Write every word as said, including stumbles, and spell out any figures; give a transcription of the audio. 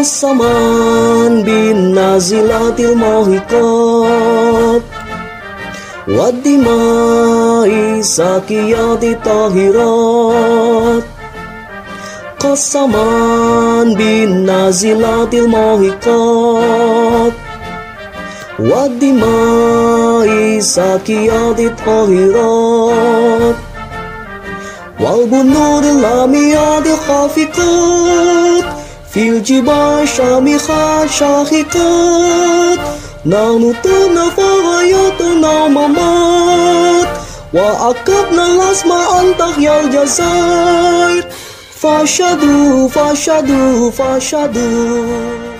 Qassaman bin nāzilatil māhiqāt wa dimā-iz zākiyātith thāhirāt. Qassaman bin nāzilatil māhiqāt wa dimā-iz zākiyātith thāhirāt. Wal bunūdil lami'ātil khāfiqāt fil jibālisy syāmikhāt syāhiqāt. Nahnu tsurnā hayāton mamāt wa aqadnal azma tahyal Jazā-ir. Fasyhadū, Fasyhadū, Fasyhadū.